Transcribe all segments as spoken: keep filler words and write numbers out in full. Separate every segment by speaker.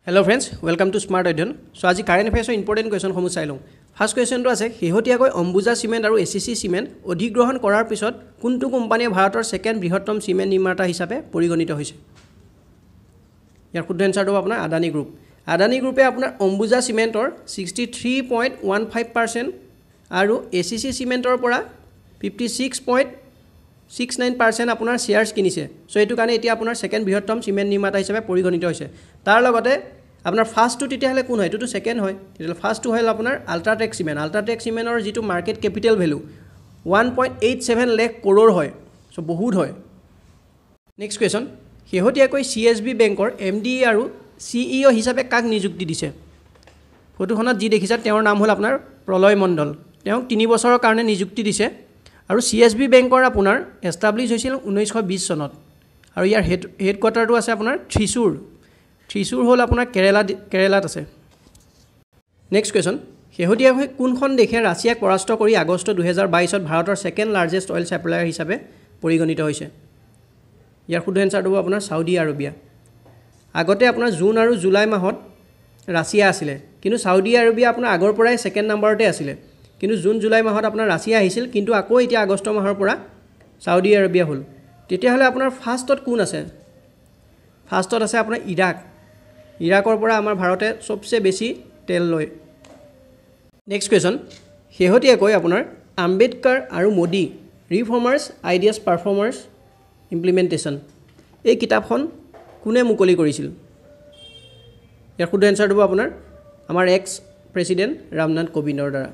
Speaker 1: Hello friends, welcome to Smart Adyan. So আজি current affairs important question Somu চাই লওঁ। First question to আছে হেহতিয়াকৈ Ambuja Cement আৰু A C C Cement অধিগ্ৰহণ কৰাৰ পিছত কোনটো কোম্পানীয়ে ভাৰতৰ সেকেন্ড বৃহত্তম সিমেন্ট নিৰ্মাতা হিচাপে পৰিগণিত হৈছে? ইয়াৰ শুদ্ধ এনসাৰটো আপোনাৰ Adani Group. Adani Group এ আপোনাৰ Ambuja Cementor sixty-three point one five percent আৰু A C C Cementor পৰা fifty-six point six nine percent আপোনাৰ শেয়াৰছ কিনিছে। সো এটো কাৰণে এতিয়া আপোনাৰ সেকেন্ড বৃহত্তম সিমেন্ট নিৰ্মাতা হিচাপে পৰিগণিত হৈছে। তাৰ লগতে আপোনাৰ ফাৰ্স্ট টু তেতিয়া হলে কোন হয়? এটো সেকেন্ড হয়। তেতিয়া ফাৰ্স্ট টু হল আপোনাৰ আল্ট্ৰাটেক সিমেন্ট। আল্ট্ৰাটেক সিমেন্টৰ যেটো market capital value one point eight seven lakh crore হয়। সো বহুত হয়। নেক্সট কোৱেশ্চন হেহতিয়াকৈ C S B বেংকৰ M D আৰু C E O হিচাপে কাক নিযুক্তি দিছে? ফটোখনত যি দেখিছা তেওঁৰ নাম হল আপোনাৰ প্ৰলয় মণ্ডল। তেওঁ তিনি বছৰৰ কাৰণে নিযুক্তি দিছে। আৰু C S B বেংকৰ আপোনাৰ এষ্টাবলিশ হৈছিল ঊনৈশ বিশ চনত। আৰু ইয়াৰ হেড হেডকোৱাৰ্টাৰটো আছে আপোনাৰ থ্ৰিসুৰ। থ্ৰিসুৰ হল আপোনাৰ কেৰালা কেৰালাত আছে। নেক্সট কোৱেশ্চন হেহতিয়াকৈ কোনখন দেশে ৰাছিয়াক পৰাস্ত কৰি আগষ্ট দুই হাজাৰ বাইশ ত ভাৰতৰ সেকেন্ড লাৰ্জেষ্ট অইল সাপ্লায়াৰ হিচাপে পৰিগণিত হৈছে? ইয়াৰ শুদ্ধ এনসাৰটো হ'ব আপোনাৰ সাউদি আৰবিয়া। আগতে আপোনাৰ জুন আৰু জুলাই মাহত ৰাছিয়া আছিল, কিন্তু সাউদি আৰবিয়া আপোনাৰ আগৰ পৰাই সেকেন্ড নম্বৰতে আছিল। কিন্তু জুন জুলাই মাহত আপোনাৰ ৰাছিয়া আহিছিল, কিন্তু আকৌ এতিয়া আগষ্ট মাহৰ পৰা সাউদি আৰবিয়া হল। তেতিয়া হলে আপোনাৰ ফাৰ্ষ্টত কোন আছে? ফাৰ্ষ্টত আছে আপোনাৰ ইৰাক। ইৰাকৰ পৰা আমাৰ ভাৰতে সবচে বেছি তেল লয়। নেক্সট কোৱেশ্চন হেহতিয়াকৈ আপোনাৰ আম্বেদকাৰ আৰু Modi reformers ideas performers implementation এই কিতাপখন কোনে মুকলি কৰিছিল? ইয়াৰ শুদ্ধ এনসাৰটো হ'ব আপোনাৰ আমাৰ এক্স প্ৰেসিডেন্ট ৰামনাথ কোবিন্দৰ দ্বাৰা।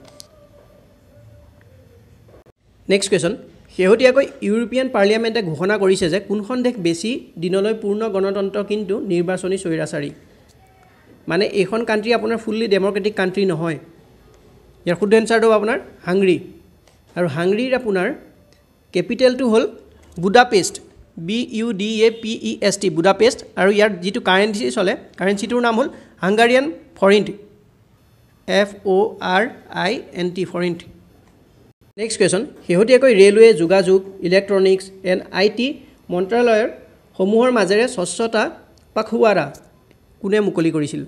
Speaker 1: নেক্সট কোৱেশ্চন হেহতিয়াকৈ ইউৰোপিয়ান পাৰ্লিয়ামেন্টে ঘোষণা কৰিছে যে কোনখন দেশ বেছি দিনলৈ পূৰ্ণ গণতন্ত্ৰ কিন্তু নিৰ্বাচনী স্বৈৰাচাৰী? মানে এইখন কান্ট্ৰি আপোনাৰ ফুললি ডেমক্ৰেটিক কান্ট্ৰি নহয়। ইয়াৰ শুদ্ধ এনসাৰটো আপোনাৰ হাংগৰী। আৰু হাংগৰীৰ আপোনাৰ ক্যাপিটেলটো হল Budapest. B U D A P E S T Budapest. আৰু ইয়াৰ যেটো কাৰেন্সি চলে কাৰেন্সিটোৰ নাম হল Hungarian forint. F O R I N T forint. Next question হেহতিয়াকৈ ৰেলৱে যোগাযোগ ইলেক্ট্ৰনিক্স এণ্ড আই টি মন্ত্ৰালয়ৰ সমূহৰ মাজেৰে স্বচ্ছতা পাখৱাৰা কোনে মুকলি কৰিছিল?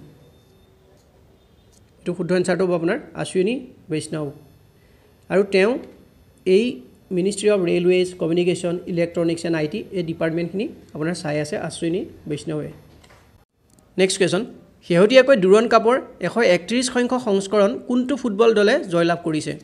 Speaker 1: এটো শুদ্ধ এনসাৰটো হ'ব আপোনাৰ অশ্বিনী বৈষ্ণৱ। আৰু তেওঁ এই ministry of railways communication electronics and I T এই ডিপাৰ্টমেণ্টখিনি আপোনাৰ চাই আছে অশ্বিনী বৈষ্ণৱে। নেক্সট কোৱেশ্চন হেহতিয়াকৈ ডুৰণ্ড কাপৰ এশ একত্ৰিশ সংখ্যক সংস্কৰণ কোনটো ফুটবল দলে জয়লাভ কৰিছে?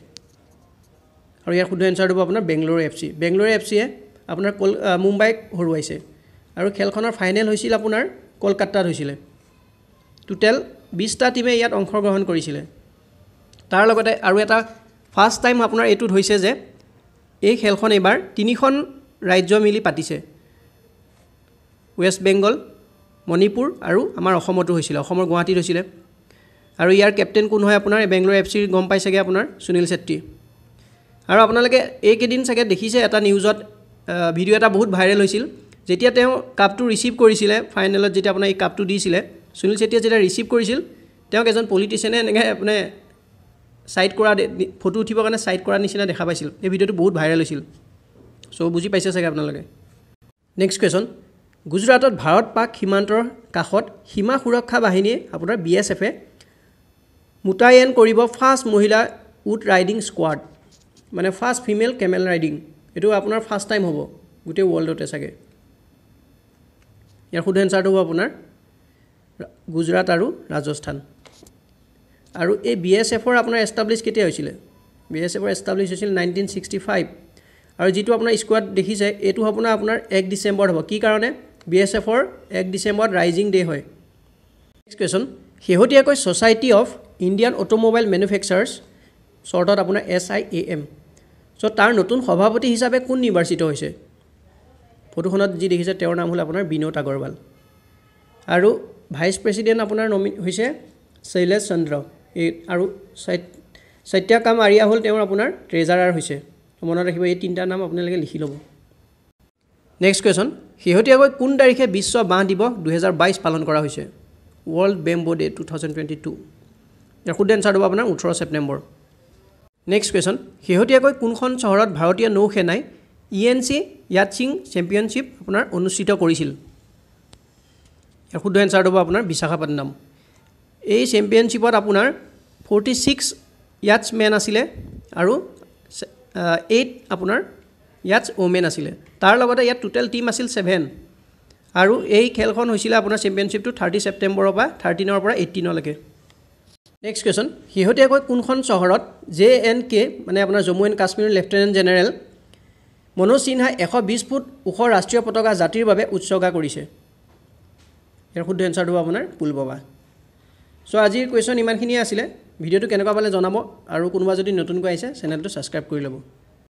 Speaker 1: আৰু ইয়াৰ শুদ্ধ এনসাৰটো হ'ব আপোনাৰ Bengaluru F C. Bengaluru F চিয়ে আপোনাৰ মুম্বাইক হৰুৱাইছে। আৰু খেলখনৰ ফাইনেল হৈছিল আপোনাৰ কলকাতাত হৈছিল। টোটেল বিশটা টিমে ইয়াত অংশগ্ৰহণ কৰিছিল। তাৰ লগতে আৰু এটা ফাৰ্স্ট টাইম আপোনাৰ এটোত হৈছে যে এই খেলখন এবাৰ তিনিখন ৰাজ্য মিলি পাতিছে। ওয়েষ্ট বেংগল, মণিপুৰ আৰু আমাৰ অসমতো হৈছিল। অসমৰ গুৱাহাটীত হৈছিল। আৰু ইয়াৰ কেপ্টেইন কোন হয় আপোনাৰ বেংগালুৰু এফ চিৰ গম পাইছেগে আপোনাৰ সুনীল ছেত্ৰী। আৰু আপোনালোকে এই কেদিন চাগে দেখিছে এটা নিউজত ভিডিও এটা বহুত ভাইৰেল হৈছিল। যেতিয়া তেওঁ কাপটো ৰিসিভ কৰিছিল ফাইনেলত, যেতিয়া আপোনাৰ এই কাপটো দিছিল সুনীল ছেত্ৰীয়ে যেতিয়া ৰিসিভ কৰিছিল তেওঁক এজন পলিটিচিয়ানে এনেকৈ আপুনি সাইড কৰা ফটো উঠিবৰ কাৰণে সাইড কৰা নিচিনা দেখা পাইছিল। এই ভিডিওটো বহুত ভাইৰেল হৈছিল। সো বুজি পাইছে চাগে আপোনালোকে। নেক্সট কোৱেশ্চন গুজৰাটত ভাৰত পাক সীমান্তৰ কাষত সীমা সুৰক্ষা বাহিনীয়ে আপোনাৰ বি এছ এফে মুতায়েন কৰিব ফাৰ্ষ্ট মহিলা উট ৰাইডিং স্কোৱাড, মানে ফাৰ্ষ্ট ফিমেল কেমেল ৰাইডিং। এটো আপোনাৰ ফাৰ্ষ্ট টাইম হ'ব গোটেই ৱৰ্ল্ডতে চাগে। ইয়াৰ শুদ্ধ এনসাৰটো হ'ব আপোনাৰ গুজৰাট আৰু ৰাজস্থান। আৰু এই বি এছ এফৰ আপোনাৰ এষ্টাবলিছ কেতিয়া হৈছিল? বি এছ এফৰ এষ্টাবলিছ হৈছিল নাইনটিন ছিক্সটি ফাইভ। আৰু যেটো আপোনাৰ স্কোৱাড দেখিছে এটো আপোনাৰ আপোনাৰ এক ডিচেম্বৰ হ'ব। কি কাৰণে? বি এছ এফৰ এক ডিচেম্বৰত ৰাইজিং ডে হয়। নেক্সট কোৱেশ্চন হেহতিয়াকৈ society of Indian automobile manufacturers চৰ্টত আপোনাৰ S I A M. So তাৰ নতুন সভাপতি হিচাপে কোন নিৰ্বাচিত হৈছে? ফটোখনত যি দেখিছে তেওঁৰ নাম হল আপোনাৰ বিনোদ আগৰৱাল। আৰু ভাইচ প্ৰেসিডেন্ট আপোনাৰ নমি হৈছে শৈলেশ চন্দ্ৰ। এই আৰু সত্যকাম আৰিয়া হল তেওঁৰ আপোনাৰ ট্ৰেজাৰাৰ হৈছে। মনত ৰাখিব এই তিনিটা নাম আপোনালোকে লিখি ল'ব। নেক্সট কোৱেশ্চন হেহতিয়াকৈ কোন তাৰিখে বিশ্ব বাঁহ দিৱস দুই হাজাৰ বাইশ পালন কৰা হৈছে? World bamboo day two thousand twenty two. ইয়াৰ শুদ্ধ এনসাৰটো হ'ব আপোনাৰ ওঠৰ ছেপ্টেম্বৰ। নেক্সট কোৱেশ্চন হেহতিয়াকৈ কোনখন চহৰত ভাৰতীয় নৌ সেনাই E N C yachting championship আপোনাৰ অনুষ্ঠিত কৰিছিল? ইয়াৰ শুদ্ধ এনসাৰটো হ'ব আপোনাৰ বিশাখাপট্টনম। এই চেম্পিয়নশ্বিপত আপোনাৰ ফৰ্টি ছিক্স ইয়াটছমেন আছিলে আৰু এইট আপোনাৰ ইয়াটছ ওমেন আছিলে তাৰ লগতে ইয়াত টোটেল টিম আছিল ছেভেন আৰু এই খেলখন হৈছিলে আপোনাৰ চেম্পিয়নশ্বিপটো থাৰ্টি ছেপ্টেম্বৰৰ পৰা থাৰ্টিনৰ পৰা এইটিনলৈকে নেক্সট কুৱেশ্যন শেহতীয়াকৈ কোনখন চহৰত জে এন কে মানে আপোনাৰ জম্মু এণ্ড কাশ্মীৰৰ লেফটেনেণ্ট জেনেৰেল মনোজ সিনহাই এশ বিছ ফুট ওখ ৰাষ্ট্ৰীয় পতাকা জাতিৰ বাবে উৎসৰ্গা কৰিছে ইয়াৰ শুদ্ধ এনচাৰটো আপোনাৰ পুলবাবা চ' আজিৰ কুৱেশ্যন ইমানখিনিয়ে আছিলে ভিডিঅ'টো কেনেকুৱা পালে জনাব আৰু কোনোবা যদি নতুনকৈ আহিছে চেনেলটো ছাবস্ক্ৰাইব কৰি ল'ব